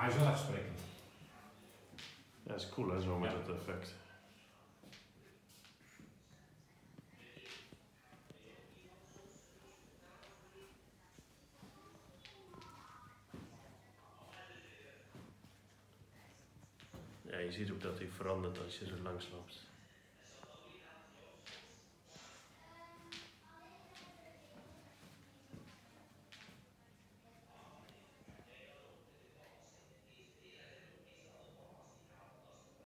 hij is wel echt sprekend. Ja, dat is cool hè, zo met dat effect. Ja, je ziet ook dat hij verandert als je er langs loopt.